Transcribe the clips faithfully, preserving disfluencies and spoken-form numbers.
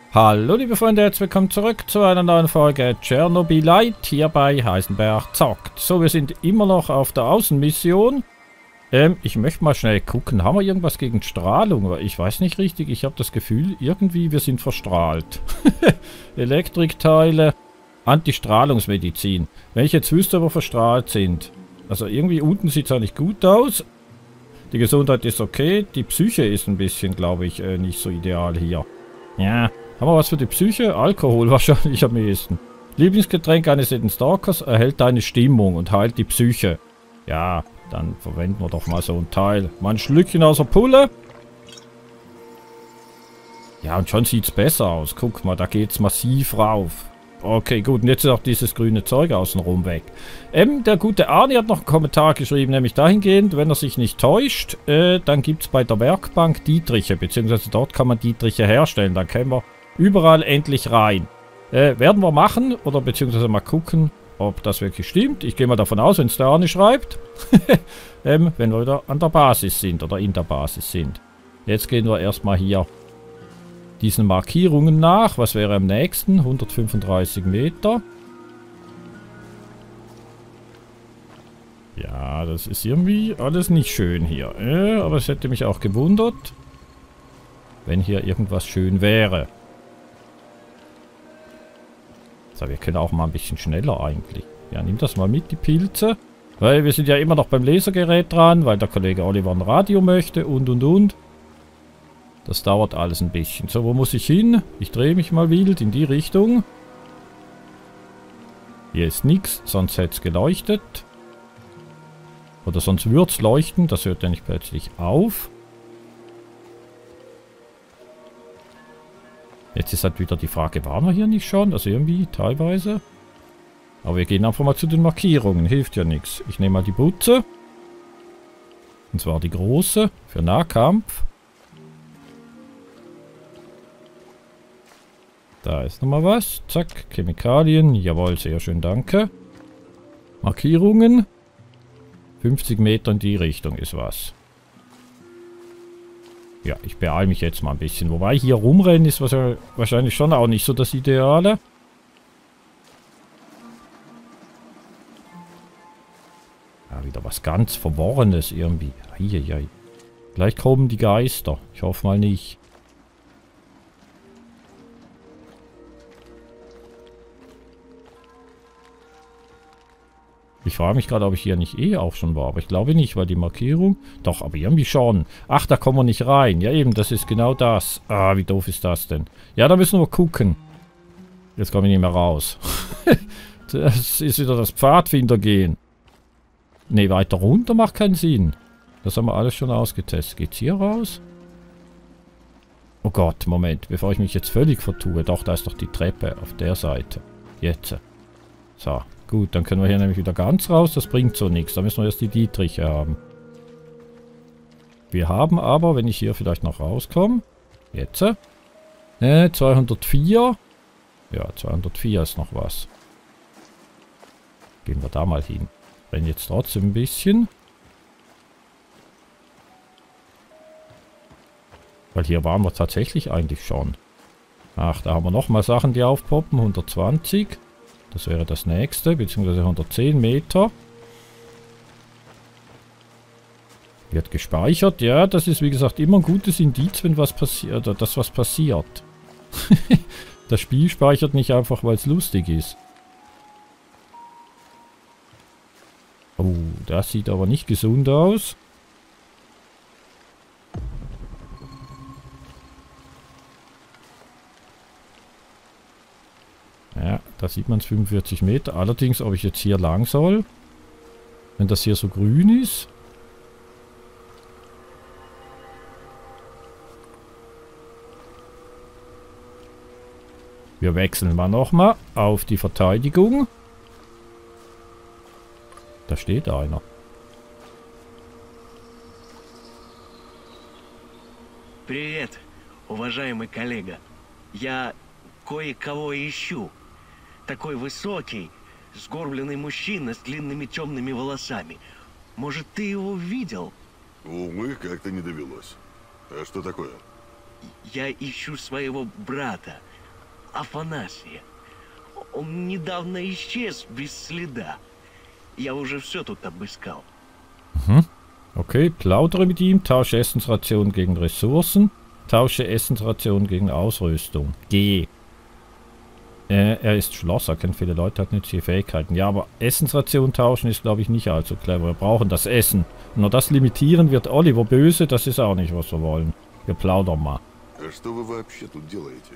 Hallo liebe Freunde, herzlich willkommen zurück zu einer neuen Folge Chernobylite hier bei Heisenberg zockt. So, wir sind immer noch auf der Außenmission. Ähm, ich möchte mal schnell gucken, haben wir irgendwas gegen Strahlung? Weil ich weiß nicht richtig, ich habe das Gefühl, irgendwie wir sind verstrahlt. Elektrikteile, Antistrahlungsmedizin. Wenn ich jetzt wüsste, ob wir verstrahlt sind. Also irgendwie unten sieht es auch nicht gut aus. Die Gesundheit ist okay, die Psyche ist ein bisschen, glaube ich, äh, nicht so ideal hier. Ja. Haben wir was für die Psyche? Alkohol wahrscheinlich am ehesten. Lieblingsgetränk eines jeden Stalkers erhält deine Stimmung und heilt die Psyche. Ja, dann verwenden wir doch mal so ein Teil. Mal ein Schlückchen aus der Pulle. Ja, und schon sieht es besser aus. Guck mal, da geht es massiv rauf. Okay, gut, und jetzt ist auch dieses grüne Zeug außenrum weg. Ähm, der gute Arni hat noch einen Kommentar geschrieben, nämlich dahingehend, wenn er sich nicht täuscht, äh, dann gibt es bei der Werkbank Dietriche, beziehungsweise dort kann man Dietriche herstellen. Dann können wir überall endlich rein. Äh, werden wir machen, oder beziehungsweise mal gucken, ob das wirklich stimmt. Ich gehe mal davon aus, wenn es der Arni schreibt. ähm, wenn wir wieder an der Basis sind, oder in der Basis sind. Jetzt gehen wir erstmal hier diesen Markierungen nach. Was wäre am nächsten? hundertfünfunddreißig Meter. Ja, das ist irgendwie alles nicht schön hier. Äh, aber es hätte mich auch gewundert, wenn hier irgendwas schön wäre. So, wir können auch mal ein bisschen schneller eigentlich. Ja, nimm das mal mit, die Pilze. Weil wir sind ja immer noch beim Lasergerät dran, weil der Kollege Oliver ein Radio möchte und und und. Das dauert alles ein bisschen. So, wo muss ich hin? Ich drehe mich mal wild in die Richtung. Hier ist nichts, sonst hätte es geleuchtet. Oder sonst würde es leuchten, das hört ja nicht plötzlich auf. Jetzt ist halt wieder die Frage, waren wir hier nicht schon? Also irgendwie teilweise. Aber wir gehen einfach mal zu den Markierungen, hilft ja nichts. Ich nehme mal die Butze. Und zwar die große, für Nahkampf. Da ist nochmal was. Zack, Chemikalien. Jawohl, sehr schön, danke. Markierungen. fünfzig Meter in die Richtung ist was. Ja, ich beeile mich jetzt mal ein bisschen. Wobei hier rumrennen ist wahrscheinlich schon auch nicht so das Ideale. Ja, wieder was ganz Verworrenes irgendwie. Eieiei. Gleich kommen die Geister. Ich hoffe mal nicht. Ich frage mich gerade, ob ich hier nicht eh auch schon war. Aber ich glaube nicht, weil die Markierung... Doch, aber irgendwie schon. Ach, da kommen wir nicht rein. Ja eben, das ist genau das. Ah, wie doof ist das denn? Ja, da müssen wir gucken. Jetzt komme ich nicht mehr raus. Das ist wieder das Pfadfindergehen. Ne, weiter runter macht keinen Sinn. Das haben wir alles schon ausgetestet. Geht's hier raus? Oh Gott, Moment. Bevor ich mich jetzt völlig vertue. Doch, da ist doch die Treppe auf der Seite. Jetzt. So. Gut, dann können wir hier nämlich wieder ganz raus. Das bringt so nichts. Da müssen wir erst die Dietriche haben. Wir haben aber, wenn ich hier vielleicht noch rauskomme. Jetzt. Äh, zweihundertvier. Ja, zweihundertvier ist noch was. Gehen wir da mal hin. Wenn jetzt trotzdem ein bisschen. Weil hier waren wir tatsächlich eigentlich schon. Ach, da haben wir nochmal Sachen, die aufpoppen. hundertzwanzig. Das wäre das nächste, beziehungsweise hundertzehn Meter. Wird gespeichert. Ja, das ist wie gesagt immer ein gutes Indiz, wenn was passiert, oder dass was passiert. Das Spiel speichert nicht einfach, weil es lustig ist. Oh, das sieht aber nicht gesund aus. Ja, da sieht man es fünfundvierzig Meter. Allerdings, ob ich jetzt hier lang soll, wenn das hier so grün ist. Wir wechseln mal nochmal auf die Verteidigung. Da steht einer. Привет, уважаемый коллега. Я кое-кого ищу. Такой высокий, сгорбленный мужчина с длинными темными волосами. Может, ты его видел? Увы, как-то не довелось. А что такое? Я ищу своего брата. Афанасия. Он недавно исчез без следа. Я уже все тут обыскал. Mhm. Okay, plaudere mit ihm, tausche Essensrationen gegen Ressourcen, tausche Essensrationen gegen Ausrüstung. G. Äh, er ist Schlosser, kennt viele Leute, hat nützliche Fähigkeiten. Ja, aber Essensrationen tauschen ist, glaube ich, nicht allzu clever. Wir brauchen das Essen. Nur das limitieren wird Oliver böse, das ist auch nicht, was wir wollen. Wir plaudern mal. Что вы вообще тут делаете?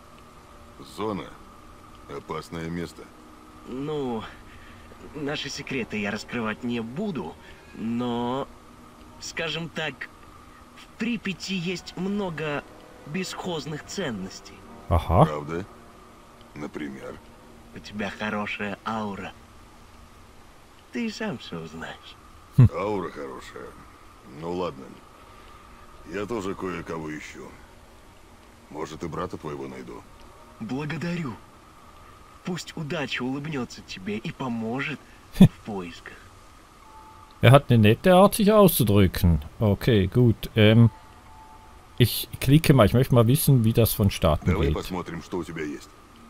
Зона. Опасное место. Ну, наши секреты я раскрывать не буду, но, скажем так, в Припяти есть много бесхозных ценностей. Aha. Правда? Например? У тебя хорошая аура. Ты и сам все узнаешь. Аура хорошая. Ну ладно. Я тоже кое-кого ищу. Может, и брата твоего найду. Благодарю. Пусть удача улыбнется тебе и поможет в поисках. Er hat eine nette Art, sich auszudrücken. Okay, gut. Ähm, ich klicke mal. Ich möchte mal wissen, wie das vonstatten Давай geht. посмотрим, что у тебя есть.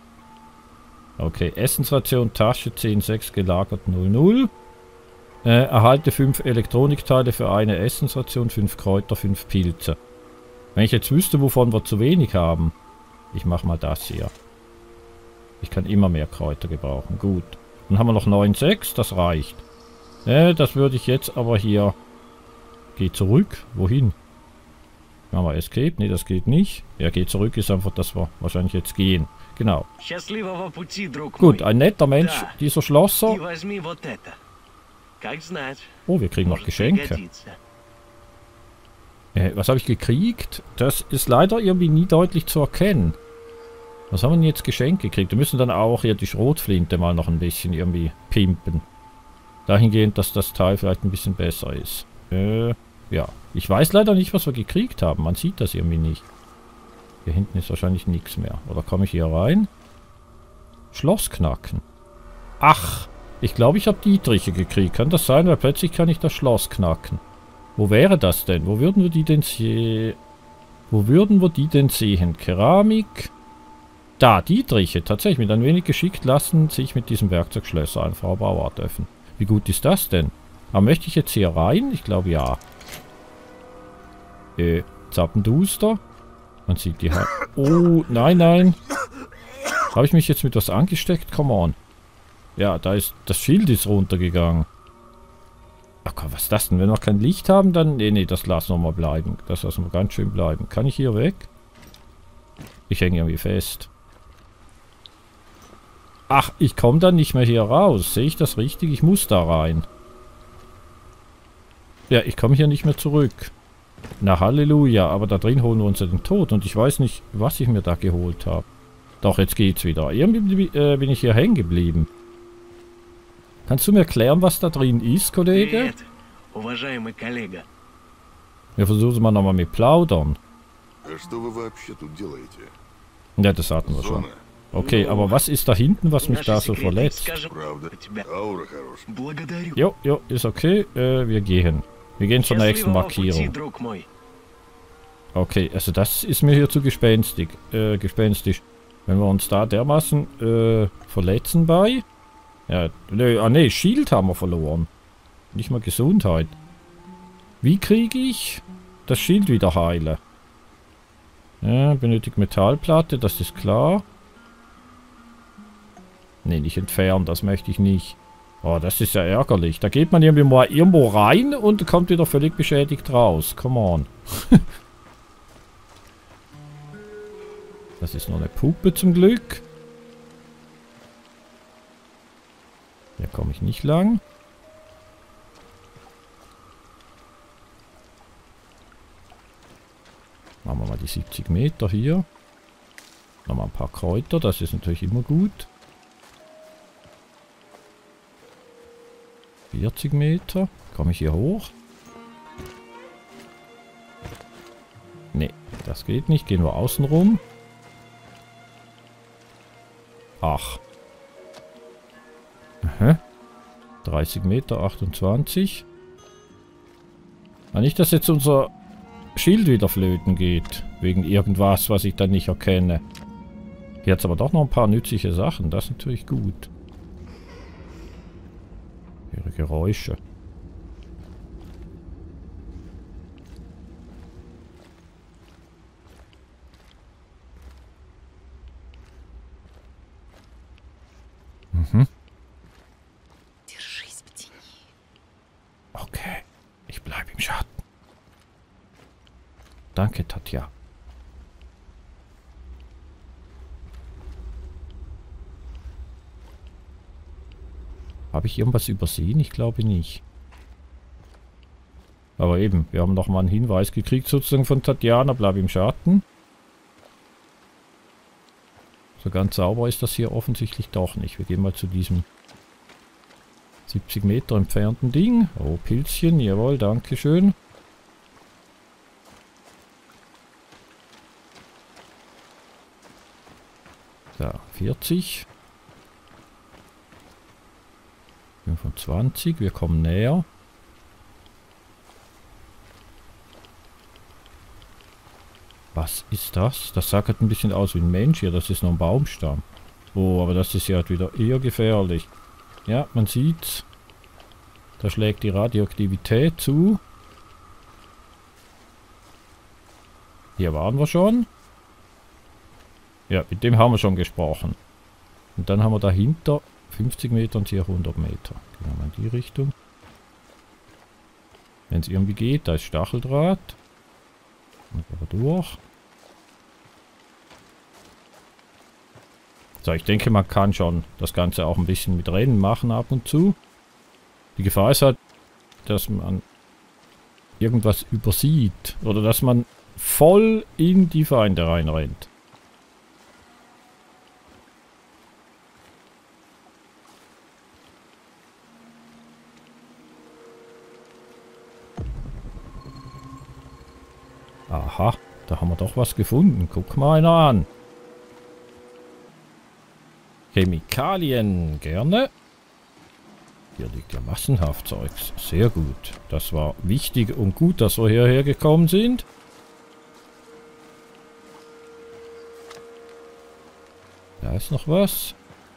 Okay, Essensration, Tasche zehn sechs gelagert null null. Äh, erhalte fünf Elektronikteile für eine Essensration, fünf Kräuter, fünf Pilze. Wenn ich jetzt wüsste, wovon wir zu wenig haben. Ich mache mal das hier. Ich kann immer mehr Kräuter gebrauchen. Gut. Dann haben wir noch neun sechs, das reicht. Äh, das würde ich jetzt aber hier... Geh zurück. Wohin? Machen wir Escape. Ne, das geht nicht. Ja, geh zurück ist einfach, dass wir wahrscheinlich jetzt gehen. Genau. Счастливого пути, друг Gut, мой. ein netter Mensch, Да. dieser Schlosser. И возьми вот это. Как знать, Oh, wir kriegen noch может Geschenke. пригодиться. Äh, was habe ich gekriegt? Das ist leider irgendwie nie deutlich zu erkennen. Was haben wir denn jetzt Geschenke gekriegt? Wir müssen dann auch hier die Schrotflinte mal noch ein bisschen irgendwie pimpen. Dahingehend, dass das Teil vielleicht ein bisschen besser ist. Äh, ja. Ich weiß leider nicht, was wir gekriegt haben. Man sieht das irgendwie nicht. Hier hinten ist wahrscheinlich nichts mehr. Oder komme ich hier rein? Schloss knacken. Ach, ich glaube, ich habe Dietriche gekriegt. Kann das sein? Weil plötzlich kann ich das Schloss knacken. Wo wäre das denn? Wo würden wir die denn sehen? Wo würden wir die denn sehen? Keramik. Da, Dietriche. Tatsächlich, mit ein wenig Geschick lassen sich mit diesem Werkzeug Schlösser ein Frau Bauart öffnen. Wie gut ist das denn? Aber möchte ich jetzt hier rein? Ich glaube ja. Äh, Zappenduster. Man sieht die Hand. Oh, nein, nein. Habe ich mich jetzt mit was angesteckt? Come on. Ja, da ist... Das Schild ist runtergegangen. Ach Gott, was ist das denn? Wenn wir noch kein Licht haben, dann... Nee, nee, das lassen wir mal bleiben. Das lassen wir ganz schön bleiben. Kann ich hier weg? Ich hänge irgendwie fest. Ach, ich komme dann nicht mehr hier raus. Sehe ich das richtig? Ich muss da rein. Ja, ich komme hier nicht mehr zurück. Na, Halleluja. Aber da drin holen wir uns ja den Tod. Und ich weiß nicht, was ich mir da geholt habe. Doch, jetzt geht's wieder. Irgendwie äh, bin ich hier hängen geblieben. Kannst du mir erklären, was da drin ist, Kollege? Привет, уважаемый коллега. Wir versuchen mal nochmal mit Plaudern. А что вы вообще тут делаете? Ja, das hatten wir schon. Зона. Okay, aber was ist da hinten, was mich Наши da so секреты, verletzt? скажем, Правда? у тебя. Аура хорошая. Благодарю. Jo, jo, ist okay. Äh, wir gehen. Wir gehen zur nächsten Счастливого пути, Markierung. друг мой. Okay, also das ist mir hier zu gespenstig. Äh, gespenstisch. Wenn wir uns da dermaßen äh, verletzen bei... Ja, nö, ah ne, Shield haben wir verloren. Nicht mal Gesundheit. Wie kriege ich das Shield wieder heile? Ja, benötigt Metallplatte, das ist klar. Ne, nicht entfernen, das möchte ich nicht. Oh, das ist ja ärgerlich. Da geht man irgendwie mal irgendwo rein und kommt wieder völlig beschädigt raus. Come on. Das ist nur eine Puppe zum Glück. Hier komme ich nicht lang. Machen wir mal die siebzig Meter hier. Nochmal ein paar Kräuter, das ist natürlich immer gut. vierzig Meter. Komme ich hier hoch? Ne, das geht nicht. Gehen wir außen rum. Ach. Aha. dreißig Meter, achtundzwanzig. Na, nicht, dass jetzt unser Schild wieder flöten geht. Wegen irgendwas, was ich dann nicht erkenne. Hier hat es aber doch noch ein paar nützliche Sachen. Das ist natürlich gut. Ihre Geräusche. Mhm. Okay. Ich bleibe im Schatten. Danke, Tatja. Habe ich irgendwas übersehen? Ich glaube nicht. Aber eben, wir haben nochmal einen Hinweis gekriegt, sozusagen von Tatjana. Bleib im Schatten. So ganz sauber ist das hier offensichtlich doch nicht. Wir gehen mal zu diesem siebzig Meter entfernten Ding. Oh, Pilzchen, jawohl, dankeschön. Da, vierzig. fünfundzwanzig, wir kommen näher. Was ist das? Das sah gerade ein bisschen aus wie ein Mensch hier. Das ist nur ein Baumstamm. Oh, aber das ist ja wieder eher gefährlich. Ja, man sieht's. Da schlägt die Radioaktivität zu. Hier waren wir schon. Ja, mit dem haben wir schon gesprochen. Und dann haben wir dahinter fünfzig Meter und hier hundert Meter. Gehen wir mal in die Richtung. Wenn es irgendwie geht, da ist Stacheldraht. Aber durch. So, ich denke, man kann schon das Ganze auch ein bisschen mit Rennen machen ab und zu. Die Gefahr ist halt, dass man irgendwas übersieht. Oder dass man voll in die Feinde reinrennt. Aha, da haben wir doch was gefunden. Guck mal einer an. Chemikalien, gerne. Hier liegt ja massenhaft Zeugs. Sehr gut. Das war wichtig und gut, dass wir hierher gekommen sind. Da ist noch was.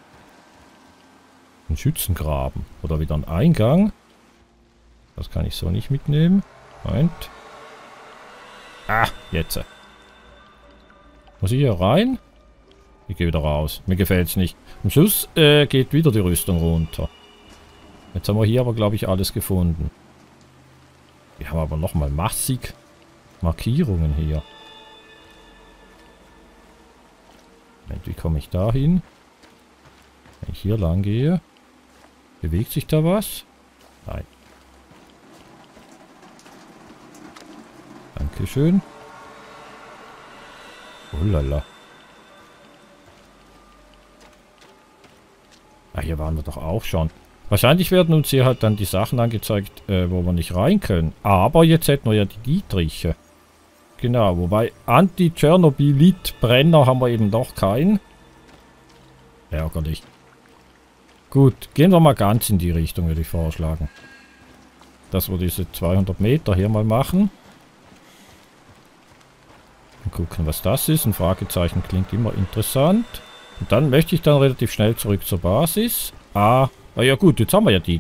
Ein Schützengraben. Oder wieder ein Eingang. Das kann ich so nicht mitnehmen. Moment. Ah, jetzt. Muss ich hier rein? Ich gehe wieder raus. Mir gefällt es nicht. Am Schluss äh, geht wieder die Rüstung runter. Jetzt haben wir hier aber, glaube ich, alles gefunden. Wir haben aber nochmal massig Markierungen hier. Moment, wie komme ich da hin? Wenn ich hier lang gehe. Bewegt sich da was? Nein. Dankeschön. Oh lala. Ah, hier waren wir doch auch schon. Wahrscheinlich werden uns hier halt dann die Sachen angezeigt, äh, wo wir nicht rein können. Aber jetzt hätten wir ja die Dietriche. Genau, wobei Anti-Tschernobylit-Brenner haben wir eben doch keinen. Ärgerlich. Gut, gehen wir mal ganz in die Richtung, würde ich vorschlagen. Dass wir diese zweihundert Meter hier mal machen. Und gucken, was das ist. Ein Fragezeichen klingt immer interessant. Und dann möchte ich dann relativ schnell zurück zur Basis. Ah, ah ja gut, jetzt haben wir ja die...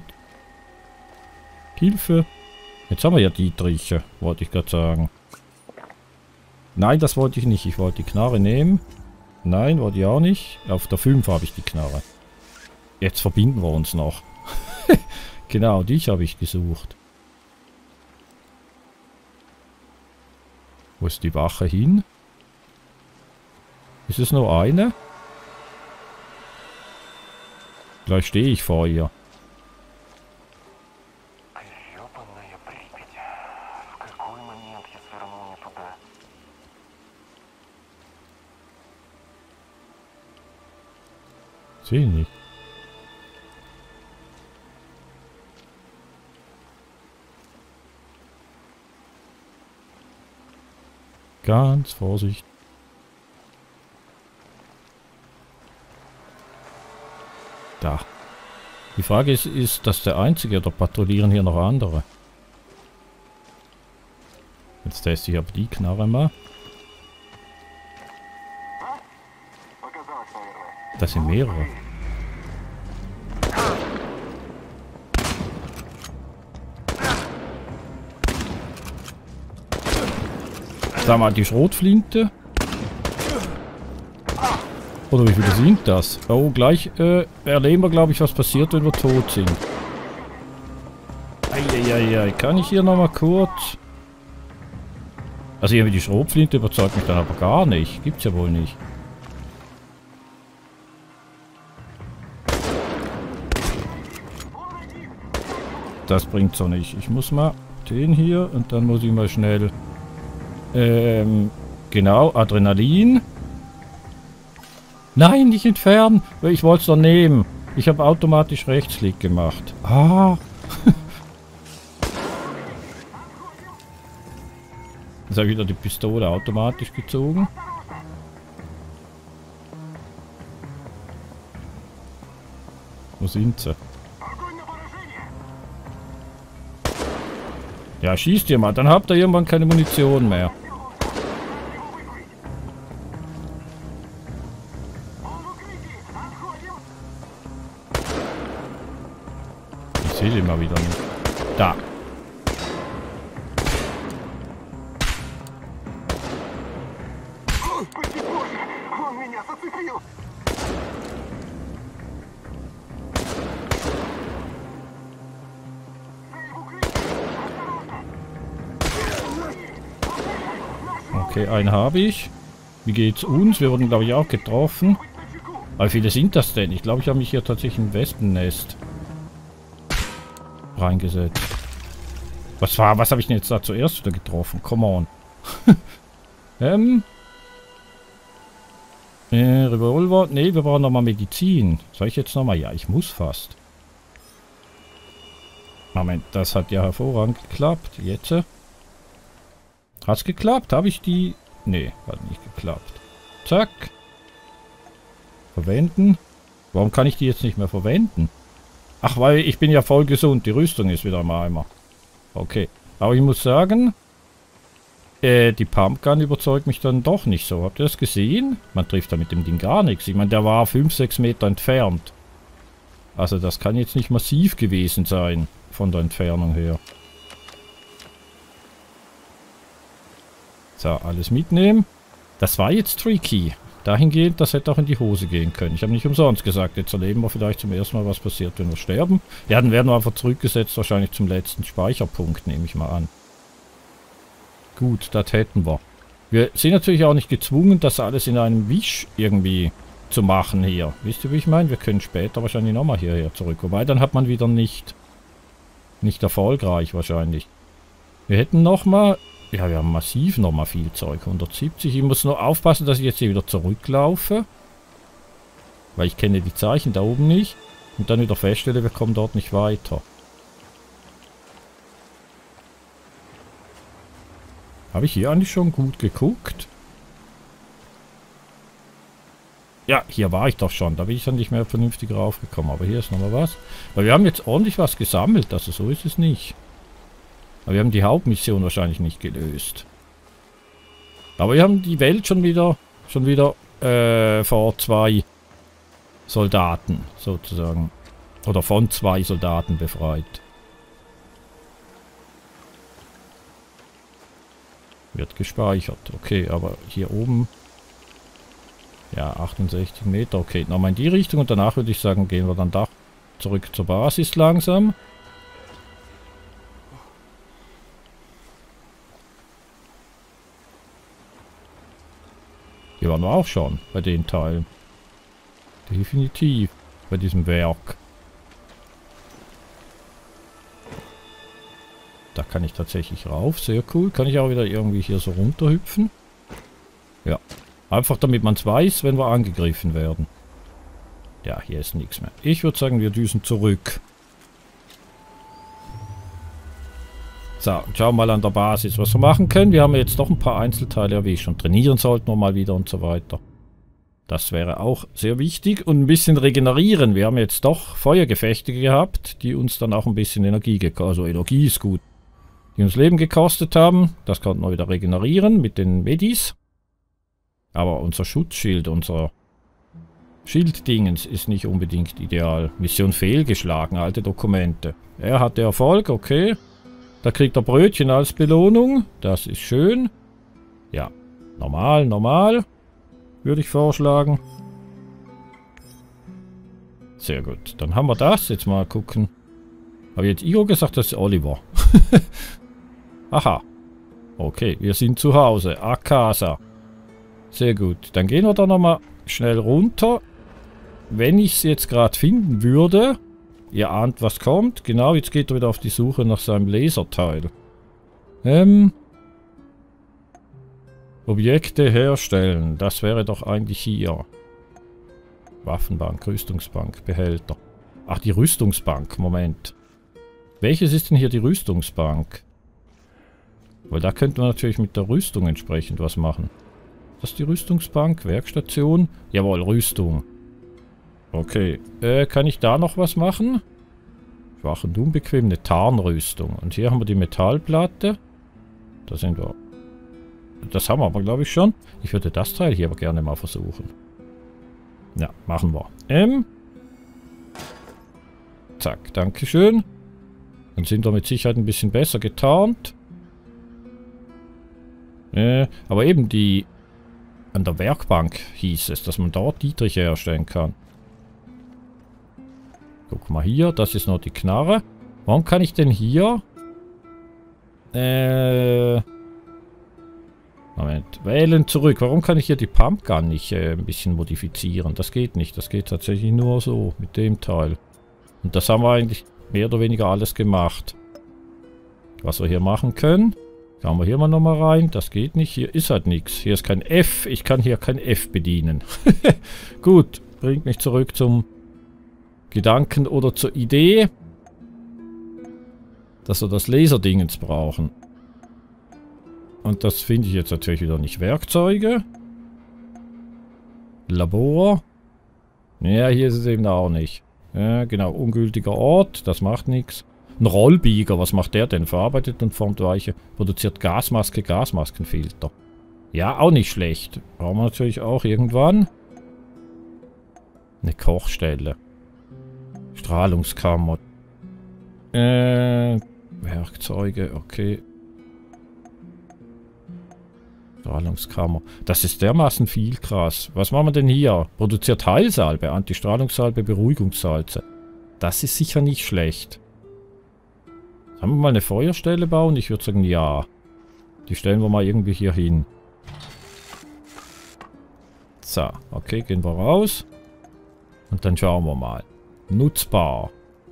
Hilfe. Jetzt haben wir ja die Dietriche, wollte ich gerade sagen. Nein, das wollte ich nicht. Ich wollte die Knarre nehmen. Nein, wollte ich auch nicht. Auf der fünf habe ich die Knarre. Jetzt verbinden wir uns noch. Genau, dich habe ich gesucht. Wo ist die Wache hin? Ist es nur eine? Gleich stehe ich vor ihr. Sehe nicht. Ganz vorsichtig. Da. Die Frage ist, ist das der einzige oder patrouillieren hier noch andere? Jetzt teste ich aber die Knarre mal. Das sind mehrere. Sag mal, die Schrotflinte. Oder wie viele sind das? Oh, gleich äh, erleben wir, glaube ich, was passiert, wenn wir tot sind. Eieiei, kann ich hier nochmal kurz... Also irgendwie die Schrotflinte überzeugt mich dann aber gar nicht. Gibt's ja wohl nicht. Das bringt so nicht. Ich muss mal den hier und dann muss ich mal schnell... Ähm, genau, Adrenalin. Nein, nicht entfernen. Ich wollte es doch nehmen. Ich habe automatisch Rechtsklick gemacht. Ah. Jetzt habe ich wieder die Pistole automatisch gezogen. Wo sind sie? Ja, schießt ihr mal. Dann habt ihr irgendwann keine Munition mehr. Ich sehe sie mal wieder nicht. Da. Okay, einen habe ich. Wie geht's uns? Wir wurden, glaube ich, auch getroffen. Aber wie viele sind das denn? Ich glaube, ich habe mich hier tatsächlich ein Wespennest reingesetzt. Was war? Was habe ich denn jetzt da zuerst wieder getroffen? Come on. ähm. Äh, Revolver. Ne, wir brauchen nochmal Medizin. Soll ich jetzt nochmal? Ja, ich muss fast. Moment, das hat ja hervorragend geklappt. Jetzt. Hat's geklappt? Habe ich die... Nee, hat nicht geklappt. Zack. Verwenden. Warum kann ich die jetzt nicht mehr verwenden? Ach, weil ich bin ja voll gesund. Die Rüstung ist wieder im Eimer. Okay. Aber ich muss sagen, äh, die Pumpgun überzeugt mich dann doch nicht so. Habt ihr das gesehen? Man trifft da mit dem Ding gar nichts. Ich meine, der war fünf, sechs Meter entfernt. Also das kann jetzt nicht massiv gewesen sein. Von der Entfernung her. So, alles mitnehmen. Das war jetzt tricky. Dahingehend, das hätte auch in die Hose gehen können. Ich habe nicht umsonst gesagt, jetzt erleben wir vielleicht zum ersten Mal, was passiert, wenn wir sterben. Ja, dann werden wir einfach zurückgesetzt, wahrscheinlich zum letzten Speicherpunkt, nehme ich mal an. Gut, das hätten wir. Wir sind natürlich auch nicht gezwungen, das alles in einem Wisch irgendwie zu machen hier. Wisst ihr, wie ich meine? Wir können später wahrscheinlich nochmal hierher zurück. Wobei, dann hat man wieder nicht, nicht erfolgreich wahrscheinlich. Wir hätten nochmal... Ja, wir haben massiv nochmal viel Zeug. hundertsiebzig. Ich muss nur aufpassen, dass ich jetzt hier wieder zurücklaufe. Weil ich kenne die Zeichen da oben nicht. Und dann wieder feststelle, wir kommen dort nicht weiter. Habe ich hier eigentlich schon gut geguckt? Ja, hier war ich doch schon. Da bin ich dann nicht mehr vernünftig raufgekommen. Aber hier ist nochmal was. Weil wir haben jetzt ordentlich was gesammelt. Also so ist es nicht. Aber wir haben die Hauptmission wahrscheinlich nicht gelöst. Aber wir haben die Welt schon wieder, schon wieder äh, vor zwei Soldaten sozusagen. Oder von zwei Soldaten befreit. Wird gespeichert. Okay, aber hier oben... Ja, achtundsechzig Meter. Okay, nochmal in die Richtung und danach würde ich sagen, gehen wir dann da zurück zur Basis langsam. Hier waren wir auch schon bei den Teilen. Definitiv bei diesem Werk. Da kann ich tatsächlich rauf. Sehr cool. Kann ich auch wieder irgendwie hier so runterhüpfen? Ja. Einfach damit man es weiß, wenn wir angegriffen werden. Ja, hier ist nichts mehr. Ich würde sagen, wir düsen zurück. So, schauen wir mal an der Basis, was wir machen können. Wir haben jetzt doch ein paar Einzelteile erwischt und trainieren sollten wir mal wieder und so weiter. Das wäre auch sehr wichtig und ein bisschen regenerieren. Wir haben jetzt doch Feuergefechte gehabt, die uns dann auch ein bisschen Energie gekostet, also Energie ist gut, die uns Leben gekostet haben. Das konnten wir wieder regenerieren mit den Medis. Aber unser Schutzschild, unser Schilddingens ist nicht unbedingt ideal. Mission fehlgeschlagen, alte Dokumente. Er hatte Erfolg, okay. Da kriegt er Brötchen als Belohnung. Das ist schön. Ja, normal, normal. Würde ich vorschlagen. Sehr gut. Dann haben wir das. Jetzt mal gucken. Habe jetzt Igor gesagt, das ist Oliver. Aha. Okay, wir sind zu Hause. A casa. Sehr gut. Dann gehen wir da nochmal schnell runter. Wenn ich es jetzt gerade finden würde. Ihr ahnt, was kommt. Genau, jetzt geht er wieder auf die Suche nach seinem Laserteil. Ähm. Objekte herstellen. Das wäre doch eigentlich hier. Waffenbank, Rüstungsbank, Behälter. Ach, die Rüstungsbank. Moment. Welches ist denn hier die Rüstungsbank? Weil da könnte man natürlich mit der Rüstung entsprechend was machen. Das ist die Rüstungsbank, Werkstation. Jawohl, Rüstung. Okay. Äh, kann ich da noch was machen? Schwach und unbequem, eine Tarnrüstung. Und hier haben wir die Metallplatte. Da sind wir. Das haben wir aber, glaube ich, schon. Ich würde das Teil hier aber gerne mal versuchen. Ja, machen wir. Ähm. Zack, dankeschön. Dann sind wir mit Sicherheit ein bisschen besser getarnt. Äh, aber eben die... An der Werkbank hieß es, dass man dort Dietriche herstellen kann. Guck mal hier, das ist noch die Knarre. Warum kann ich denn hier... Äh... Moment, wählen zurück. Warum kann ich hier die Pumpgun nicht äh, ein bisschen modifizieren? Das geht nicht. Das geht tatsächlich nur so mit dem Teil. Und das haben wir eigentlich mehr oder weniger alles gemacht. Was wir hier machen können. Schauen wir hier mal nochmal rein. Das geht nicht. Hier ist halt nichts. Hier ist kein F. Ich kann hier kein F bedienen. Gut. Bringt mich zurück zum Gedanken oder zur Idee, dass wir das Laserdingens brauchen. Und das finde ich jetzt natürlich wieder nicht. Werkzeuge. Labor. Ja, hier ist es eben auch nicht. Ja, genau. Ungültiger Ort. Das macht nichts. Ein Rollbieger. Was macht der denn? Verarbeitet und formt Weiche. Produziert Gasmaske, Gasmaskenfilter. Ja, auch nicht schlecht. Brauchen wir natürlich auch irgendwann. Eine Kochstelle. Strahlungskammer. Äh, Werkzeuge, okay. Strahlungskammer. Das ist dermaßen viel, krass. Was machen wir denn hier? Produziert Heilsalbe, Antistrahlungssalbe, Beruhigungssalze. Das ist sicher nicht schlecht. Sollen wir mal eine Feuerstelle bauen? Ich würde sagen, ja. Die stellen wir mal irgendwie hier hin. So, okay, gehen wir raus. Und dann schauen wir mal. Nutzbar.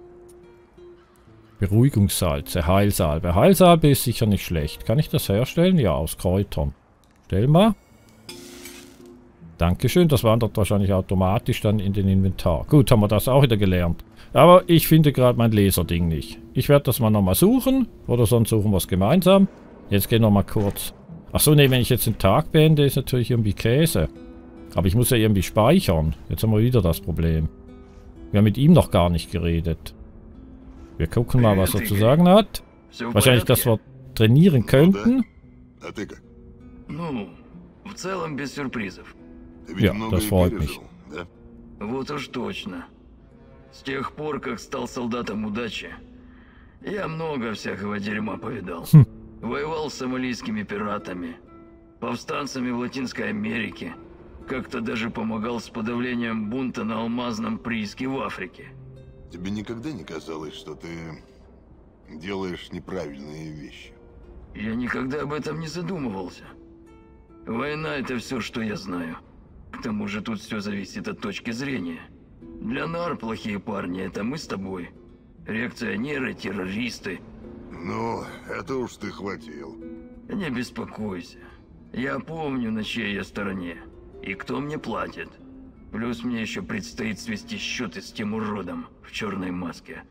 Beruhigungssalze, Heilsalbe. Heilsalbe ist sicher nicht schlecht. Kann ich das herstellen? Ja, aus Kräutern. Stell mal. Dankeschön, das wandert wahrscheinlich automatisch dann in den Inventar. Gut, haben wir das auch wieder gelernt. Aber ich finde gerade mein Laserding nicht. Ich werde das mal nochmal suchen. Oder sonst suchen wir es gemeinsam. Jetzt gehen wir mal kurz. Achso, ne, wenn ich jetzt den Tag beende, ist natürlich irgendwie Käse. Aber ich muss ja irgendwie speichern. Jetzt haben wir wieder das Problem. Wir haben mit ihm noch gar nicht geredet. Wir gucken mal, was er zu sagen hat. Wahrscheinlich, dass wir trainieren könnten. Ну, в целом без сюрпризов. Ja, das freut mich. Вот уж точно. С тех пор, как стал солдатом удачи, я много всякого дерьма повидал. Хм. Воевал с сомалийскими пиратами, повстанцами в Латинской Америке. Как-то даже помогал с подавлением бунта на алмазном прииске в Африке. Тебе никогда не казалось, что ты делаешь неправильные вещи? Я никогда об этом не задумывался. Война — это все, что я знаю. К тому же тут все зависит от точки зрения. Для нар плохие парни — это мы с тобой. Реакционеры, террористы. Ну, это уж ты хватил. Не беспокойся. Я помню, на чьей я стороне. И кто мне платит. Плюс мне еще предстоит свести счеты с тем уродом в черной маске.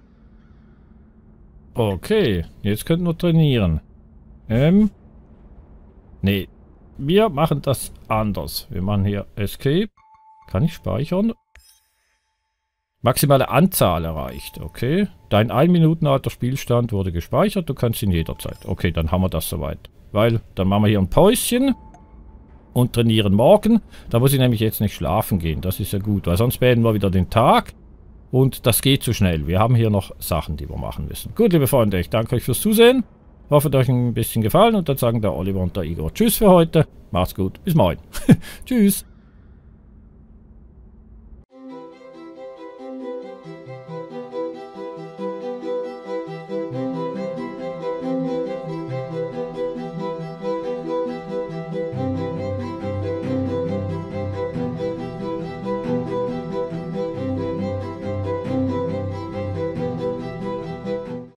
Okay, jetzt könnten wir trainieren. Ähm. Nee. Wir machen das anders. Wir machen hier Escape. Kann ich speichern? Maximale Anzahl erreicht. Okay. Dein ein Minuten alter Spielstand wurde gespeichert. Du kannst ihn jederzeit. Okay, dann haben wir das soweit. Weil, dann machen wir hier ein Päuschen. und trainieren morgen. Da muss ich nämlich jetzt nicht schlafen gehen. Das ist ja gut, weil sonst beenden wir wieder den Tag. Und das geht zu schnell. Wir haben hier noch Sachen, die wir machen müssen. Gut, liebe Freunde, ich danke euch fürs Zusehen. Hoffe, es hat euch ein bisschen gefallen. Und dann sagen der Oliver und der Igor Tschüss für heute. Macht's gut. Bis morgen. Tschüss.